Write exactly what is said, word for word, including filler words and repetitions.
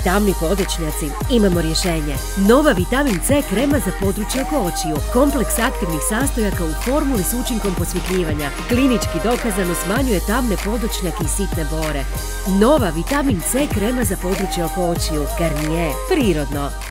Tamni podočnjaci, imamo rješenje. Nova vitamin C krema za područje oko očiju. Kompleks aktivnih sastojaka u formuli s učinkom posvjetljivanja. Klinički dokazano smanjuje tamne podočnjake i sitne bore. Nova vitamin C krema za područje oko očiju. Garnier. Prirodno.